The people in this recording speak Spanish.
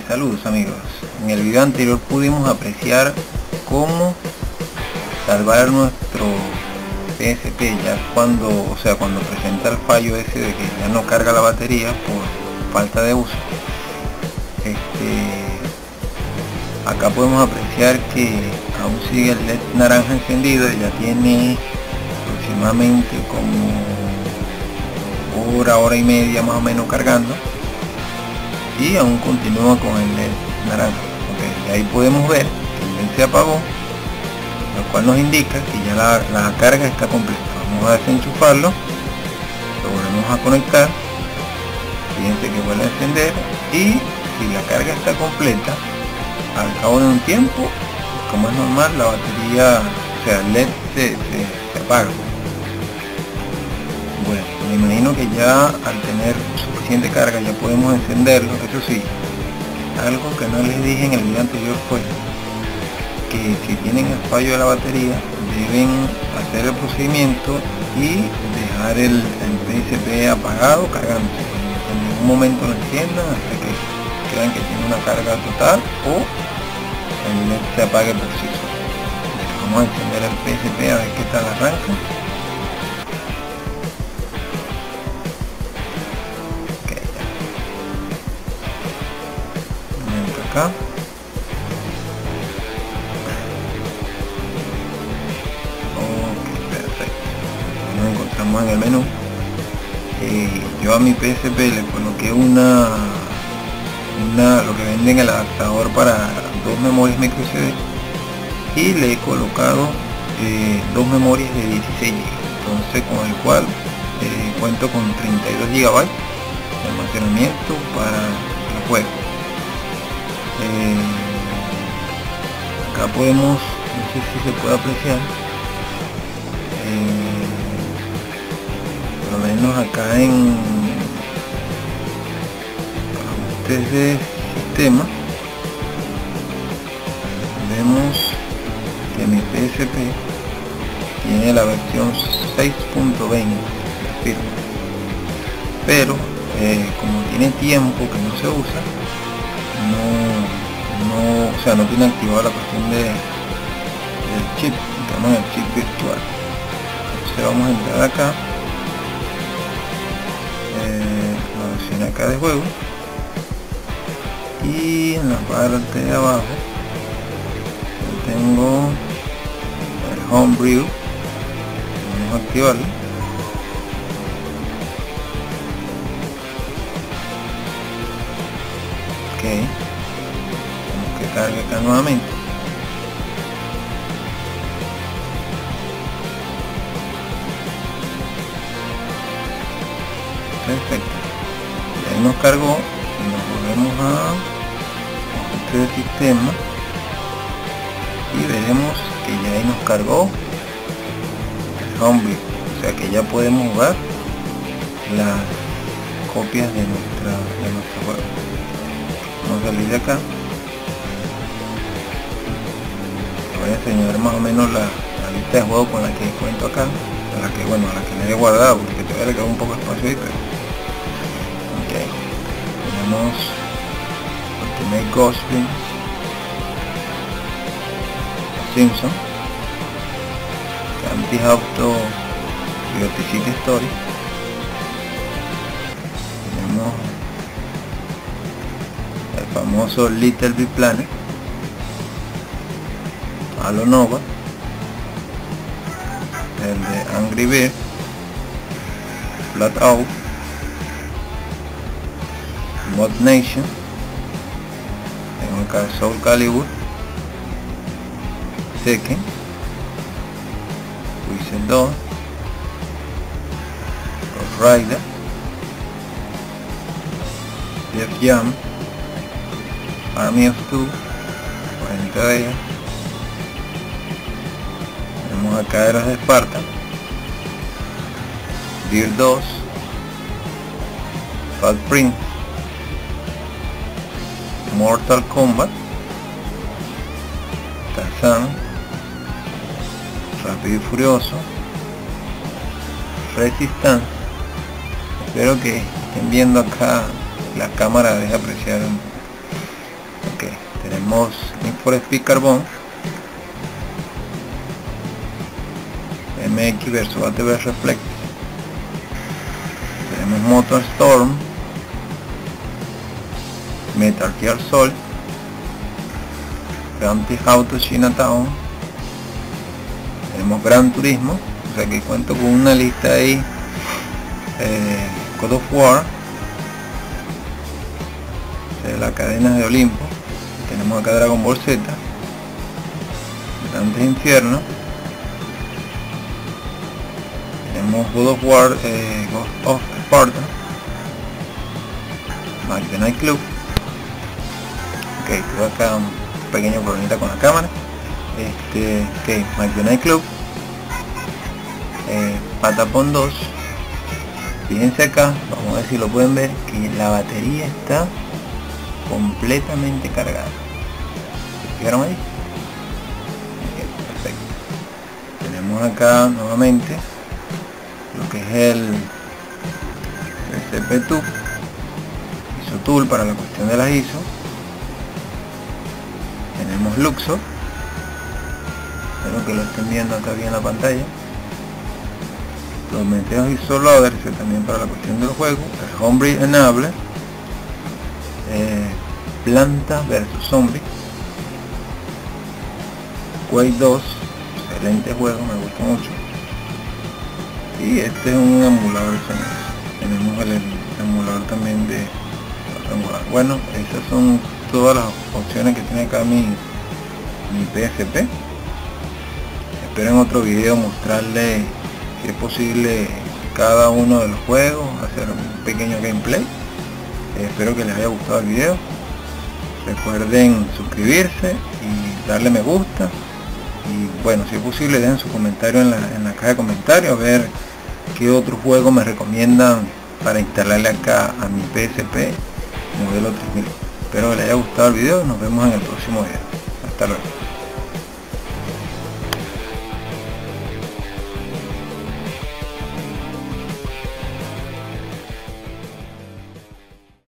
Saludos amigos, en el video anterior pudimos apreciar cómo salvar nuestro PSP ya cuando presenta el fallo ese de que ya no carga la batería por falta de uso. Acá podemos apreciar que aún sigue el LED naranja encendido, ya tiene aproximadamente como hora y media más o menos cargando, y aún continúa con el LED naranja. Y ahí podemos ver que el LED se apagó, lo cual nos indica que ya la carga está completa. Vamos a desenchufarlo, lo volvemos a conectar, fíjense que vuelve a encender, y si la carga está completa, al cabo de un tiempo, como es normal, la batería, el LED se apaga. Bueno, me imagino que ya al tener suficiente carga ya podemos encenderlo. Eso sí, algo que no les dije en el video anterior fue que si tienen el fallo de la batería deben hacer el procedimiento y dejar el PSP apagado cargándose. En ningún momento lo enciendan hasta que crean que tiene una carga total o el LED se apague por sí solo. Vamos a encender el PSP a ver qué tal arranca. Acá. Perfecto. Nos encontramos en el menú. Yo a mi PSP le coloqué lo que venden el adaptador para dos memorias micro SD, y le he colocado dos memorias de 16 GB, entonces con el cual cuento con 32 GB de almacenamiento para el juego. Acá podemos, no sé si se puede apreciar, por lo menos acá en ajustes de sistema, vemos que mi PSP tiene la versión 6.20 de firma, pero como tiene tiempo que no se usa, no tiene activado la cuestión del chip, que llaman el chip virtual. Entonces vamos a entrar acá, la versión acá de juego, y en la parte de abajo tengo el Homebrew. Vamos a activarlo. Que cargue acá nuevamente. Perfecto, y ahí nos cargó, y nos volvemos a ajuste de sistema y veremos que ya ahí nos cargó el Homebrew, o sea que ya podemos jugar las copias de nuestro juego. Vamos a salir de acá. Voy a enseñar más o menos la lista de juegos con la que cuento acá, a la que me he guardado, porque todavía le queda un poco de espacio ahí, pero tenemos Ultimate Ghostwing, Simpson, Grand Auto, City Story, tenemos el famoso Little Big Planet, Halo Nova, el de Angry Birds, Flatout, Mod Nation, tengo acá Soul Calibur, Tekken, Wizard 2, Ghost Rider, Def Jam, Army of Two, 40 de ellas. Tenemos acá Héroes de Esparta, Beer 2, Fat Prince, Mortal Kombat, Tarzan, Rápido y Furioso, Resistance. Espero que estén viendo acá la cámara, deja apreciar tenemos Need for Speed Carbon, MX vs ATV Reflex, tenemos Motor Storm, Metal Gear Solid, Grand Theft Auto Chinatown, tenemos Gran Turismo, o sea que cuento con una lista ahí, God of War, de la cadena de Olimpo, tenemos acá Dragon Ball Z, Dantes Infierno, tenemos God of War, Ghost of Sparta, Mario Night Club. Ok, tuve acá un pequeño problemita con la cámara. Ok, Mario Night Club, Patapon 2. Fíjense acá, vamos a ver si lo pueden ver, que la batería está completamente cargada. ¿Se fijaron ahí? Okay, perfecto. Tenemos acá nuevamente lo que es el CP2 ISO Tool para la cuestión de las ISO. Tenemos Luxor, espero que lo estén viendo acá bien en la pantalla. Los Meteos ISO Loader, también para la cuestión del juego. El Homebrew Enable, Planta vs Zombie, Quake 2, excelente juego, me gusta mucho. Y este es un emulador de sonido. Tenemos el emulador también de otro emulador. Bueno, esas son todas las opciones que tiene acá mi PSP. Espero en otro video mostrarle, si es posible, cada uno de los juegos, hacer un pequeño gameplay. Espero que les haya gustado el video. Recuerden suscribirse y darle me gusta, y bueno, si es posible dejen su comentario en la caja de comentarios, a ver qué otro juego me recomiendan para instalarle acá a mi PSP modelo 3000. Espero que les haya gustado el video y nos vemos en el próximo video. Hasta luego.